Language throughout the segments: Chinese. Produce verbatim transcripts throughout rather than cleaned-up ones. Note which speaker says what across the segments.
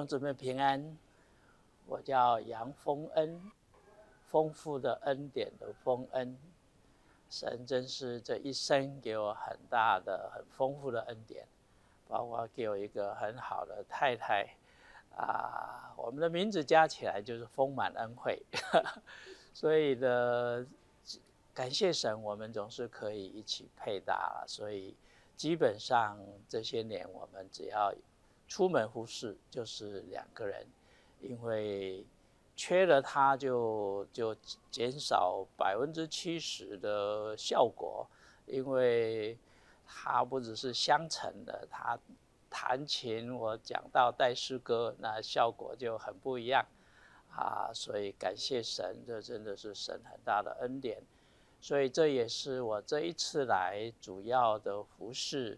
Speaker 1: 姊妹平安，我叫杨丰恩，丰富的恩典的丰恩。神真是这一生给我很大的、很丰富的恩典，包括给我一个很好的太太啊，我们的名字加起来就是丰满恩惠，所以呢，感谢神，我们总是可以一起配搭了。所以基本上这些年，我们只要出门服侍就是两个人，因为缺了它就就减少百分之七十的效果，因为它不只是相乘的，它弹琴我讲到带诗歌，那效果就很不一样啊！所以感谢神，这真的是神很大的恩典。所以这也是我这一次来主要的服事，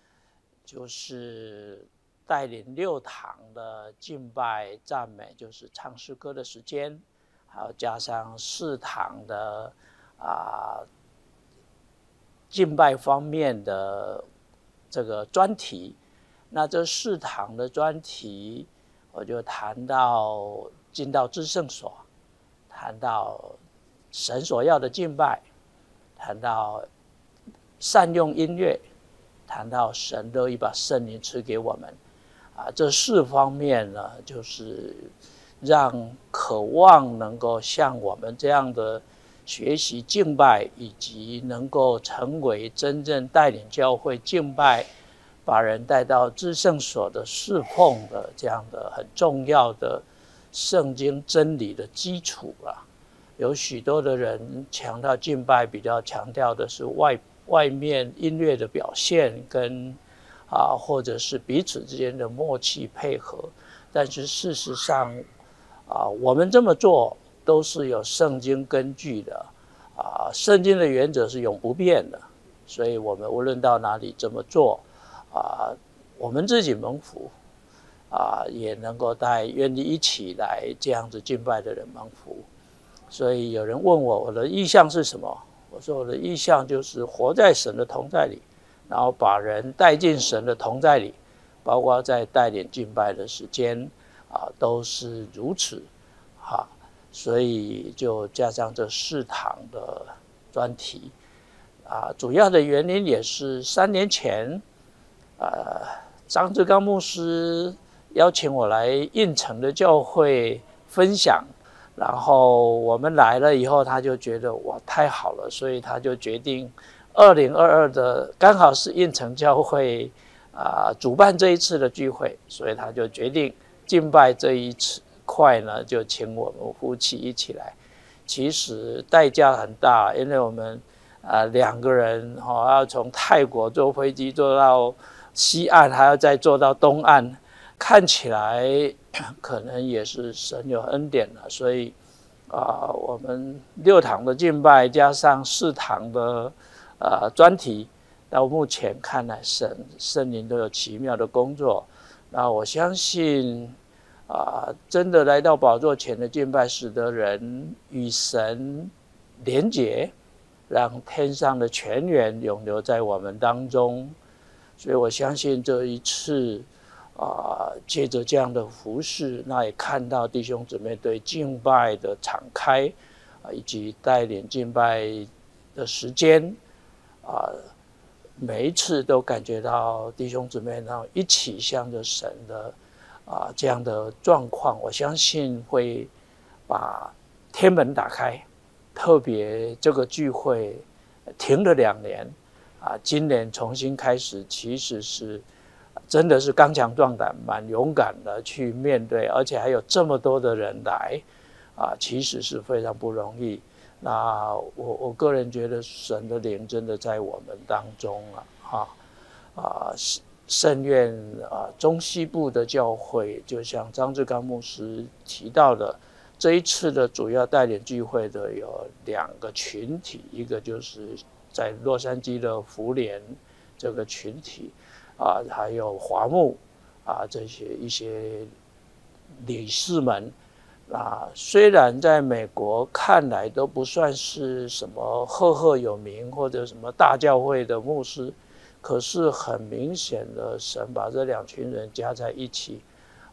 Speaker 1: 就是带领六堂的敬拜赞美，就是唱诗歌的时间，还有加上四堂的啊敬拜方面的这个专题。那这四堂的专题，我就谈到进到至圣所，谈到神所要的敬拜，谈到善用音乐，谈到神乐意把圣灵赐给我们。啊，这四方面呢，就是让渴望能够像我们这样的学习敬拜，以及能够成为真正带领教会敬拜，把人带到至圣所的侍奉的这样的很重要的圣经真理的基础啦。有许多的人强调敬拜，比较强调的是外外面音乐的表现跟。啊，或者是彼此之间的默契配合，但是事实上，啊，我们这么做都是有圣经根据的，啊，圣经的原则是永不变的，所以我们无论到哪里这么做，啊，我们自己蒙福，啊，也能够带愿意一起来这样子敬拜的人蒙福。所以有人问我，我的意向是什么？我说我的意向就是活在神的同在里。然后把人带进神的同在里，包括在带领敬拜的时间啊，都是如此啊。所以就加上这四堂的专题啊，主要的原因也是三年前，呃，张志刚牧师邀请我来应城的教会分享，然后我们来了以后，他就觉得哇太好了，所以他就决定。二零二二的刚好是应城教会啊、呃、主办这一次的聚会，所以他就决定敬拜这一次块呢，就请我们夫妻一起来。其实代价很大，因为我们啊两、呃、个人哈、哦、要从泰国坐飞机坐到西岸，还要再坐到东岸，看起来可能也是神有恩典了。所以啊、呃，我们六堂的敬拜加上四堂的。呃，专题到目前看来，神圣灵都有奇妙的工作。那我相信，啊、呃，真的来到宝座前的敬拜，使得人与神连结，让天上的泉源永留在我们当中。所以我相信这一次，啊、呃，借着这样的服事，那也看到弟兄姊妹对敬拜的敞开，啊、以及带领敬拜的时间。啊，每一次都感觉到弟兄姊妹然后一起向着神的啊这样的状况，我相信会把天门打开。特别这个聚会停了两年啊，今年重新开始，其实是真的是刚强壮胆，蛮勇敢的去面对，而且还有这么多的人来啊，其实是非常不容易。那我我个人觉得神的灵真的在我们当中啊，哈啊，圣愿啊中西部的教会，就像张志刚牧师提到的，这一次的主要带领聚会的有两个群体，一个就是在洛杉矶的福联这个群体啊，还有华牧啊这些一些理事们。啊，虽然在美国看来都不算是什么赫赫有名或者什么大教会的牧师，可是很明显的，神把这两群人加在一起，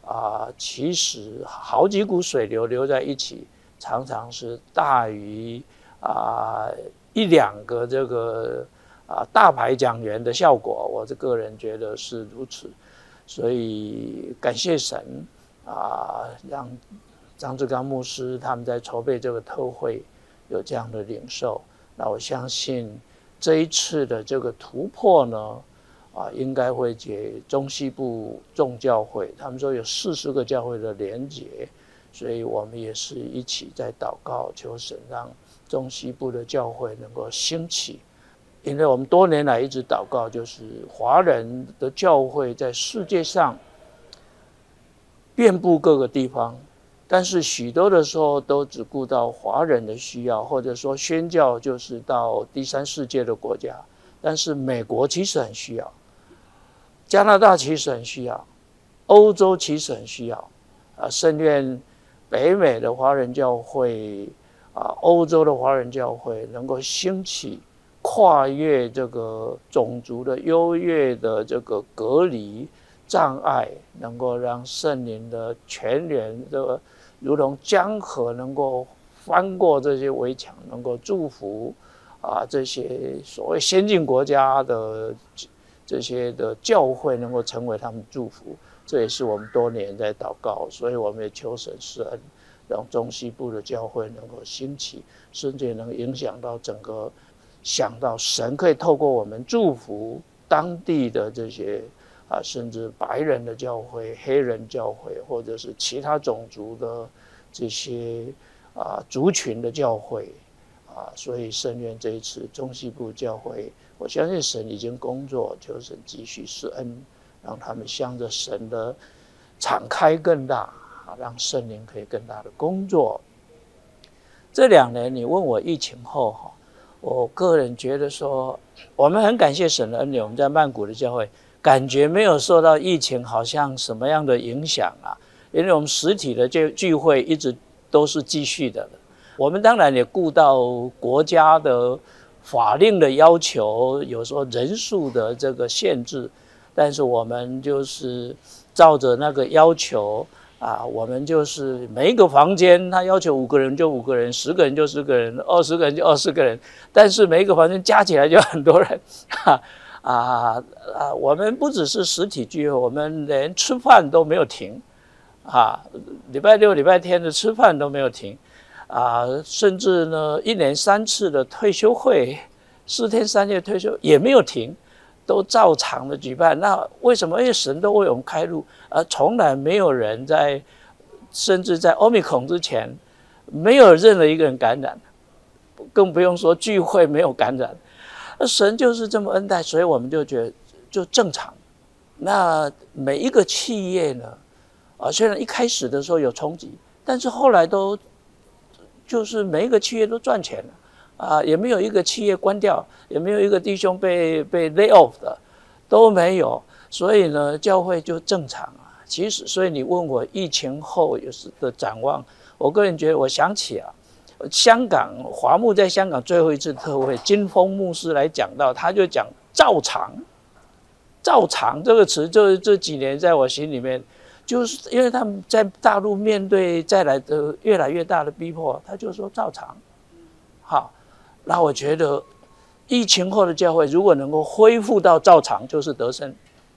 Speaker 1: 啊、呃，其实好几股水流流在一起，常常是大于啊、呃、一两个这个啊、呃、大牌讲员的效果。我这个人觉得是如此，所以感谢神啊、呃，让张志刚牧师他们在筹备这个特会有这样的领受。那我相信这一次的这个突破呢，啊，应该会给中西部众教会，他们说有四十个教会的连结，所以我们也是一起在祷告，求神让中西部的教会能够兴起。因为我们多年来一直祷告，就是华人的教会在世界上遍布各个地方，但是许多的时候都只顾到华人的需要，或者说宣教就是到第三世界的国家，但是美国其实很需要，加拿大其实很需要，欧洲其实很需要啊，甚愿北美的华人教会啊，欧洲的华人教会能够兴起，跨越这个种族的优越的这个隔离障碍，能够让圣灵的泉源这个如同江河能够翻过这些围墙，能够祝福啊这些所谓先进国家的这些的教会能够成为他们祝福。这也是我们多年在祷告，所以我们也求神施恩，让中西部的教会能够兴起，甚至也能影响到整个，想到神可以透过我们祝福当地的这些啊，甚至白人的教会、黑人教会，或者是其他种族的这些啊族群的教会啊，所以圣愿这一次中西部教会，我相信神已经工作，求神继续施恩，让他们向着神的敞开更大，让圣灵可以更大的工作。这两年你问我疫情后哈，我个人觉得说，我们很感谢神的恩典，我们在曼谷的教会感觉没有受到疫情好像什么样的影响啊，因为我们实体的聚聚会一直都是继续的。我们当然也顾到国家的法令的要求，有时候人数的这个限制，但是我们就是照着那个要求啊，我们就是每一个房间他要求五个人就五个人，十个人就十个人，二十个人就二十个人，但是每一个房间加起来就很多人，哈啊啊！我们不只是实体聚会，我们连吃饭都没有停，啊，礼拜六、礼拜天的吃饭都没有停，啊，甚至呢，一年三次的退休会，四天三夜退休也没有停，都照常的举办。那为什么？因为神都为我们开路，而从来没有人在，甚至在欧米孔之前，没有任何一个人感染，更不用说聚会没有感染。神就是这么恩待，所以我们就觉得就正常。那每一个企业呢，啊，虽然一开始的时候有冲击，但是后来都就是每一个企业都赚钱了，啊，也没有一个企业关掉，也没有一个弟兄被被 lay off 的，都没有。所以呢，教会就正常啊。其实，所以你问我疫情后有时的展望，我个人觉得，我想起啊。香港华牧在香港最后一次特会，金峰牧师来讲到，他就讲照常，照常这个词，就是这几年在我心里面，就是因为他们在大陆面对再来的越来越大的逼迫，他就说照常。好，那我觉得疫情后的教会如果能够恢复到照常，就是得胜。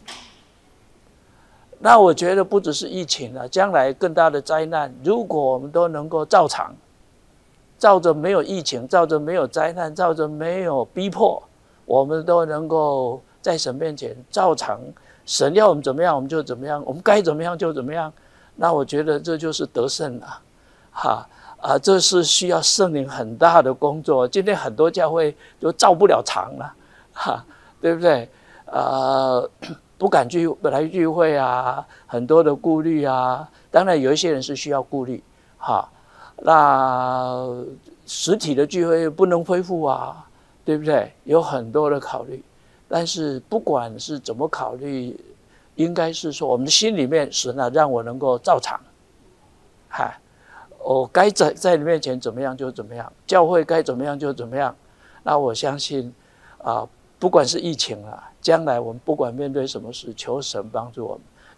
Speaker 1: 那我觉得不只是疫情了，将来更大的灾难，如果我们都能够照常。照着没有疫情，照着没有灾难，照着没有逼迫，我们都能够在神面前照常，神要我们怎么样我们就怎么样，我们该怎么样就怎么样。那我觉得这就是得胜了，哈啊，这是需要圣灵很大的工作。今天很多教会就照不了常了，哈，对不对？呃，不敢聚本来聚会啊，很多的顾虑啊，当然有一些人是需要顾虑，哈。那实体的聚会不能恢复啊，对不对？有很多的考虑，但是不管是怎么考虑，应该是说我们的心里面，神啊，让我能够照常，嗨，我该在在你面前怎么样就怎么样，教会该怎么样就怎么样。那我相信啊，不管是疫情啊，将来我们不管面对什么事，求神帮助我们，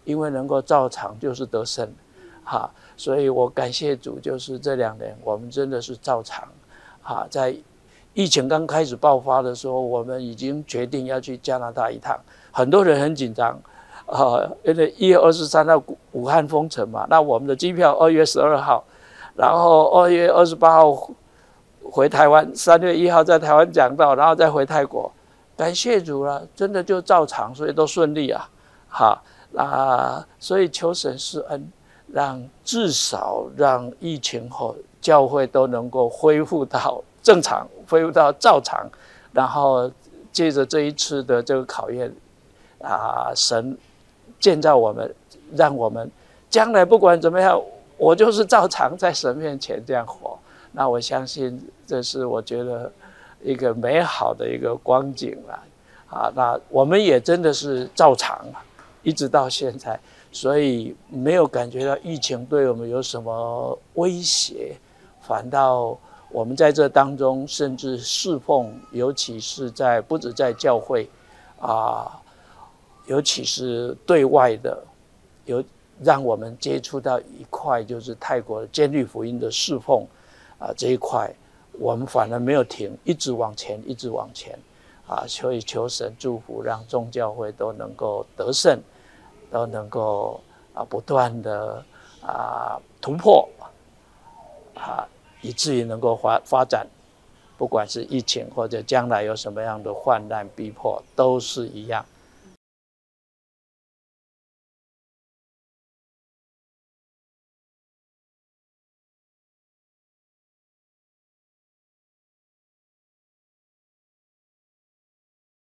Speaker 1: 因为能够照常就是得胜，哈，所以我感谢主，就是这两年我们真的是照常，哈，在疫情刚开始爆发的时候，我们已经决定要去加拿大一趟，很多人很紧张，呃，因为一月二十三号武汉封城嘛，那我们的机票二月十二号，然后二月二十八号回台湾，三月一号在台湾讲道，然后再回泰国，感谢主了，真的就照常，所以都顺利啊，好，那所以求神施恩，让至少让疫情后教会都能够恢复到正常，恢复到照常，然后借着这一次的这个考验，啊，神建造我们，让我们将来不管怎么样，我就是照常在神面前这样活。那我相信这是我觉得一个美好的一个光景了，啊，那我们也真的是照常一直到现在，所以没有感觉到疫情对我们有什么威胁，反倒我们在这当中，甚至侍奉，尤其是在不止在教会啊，尤其是对外的，有让我们接触到一块，就是泰国监律福音的侍奉啊，这一块，我们反而没有停，一直往前，一直往前啊，所以求神祝福，让众教会都能够得胜，都能够啊不断的啊突破啊。以至于能够发发展，不管是疫情或者将来有什么样的患难逼迫，都是一样。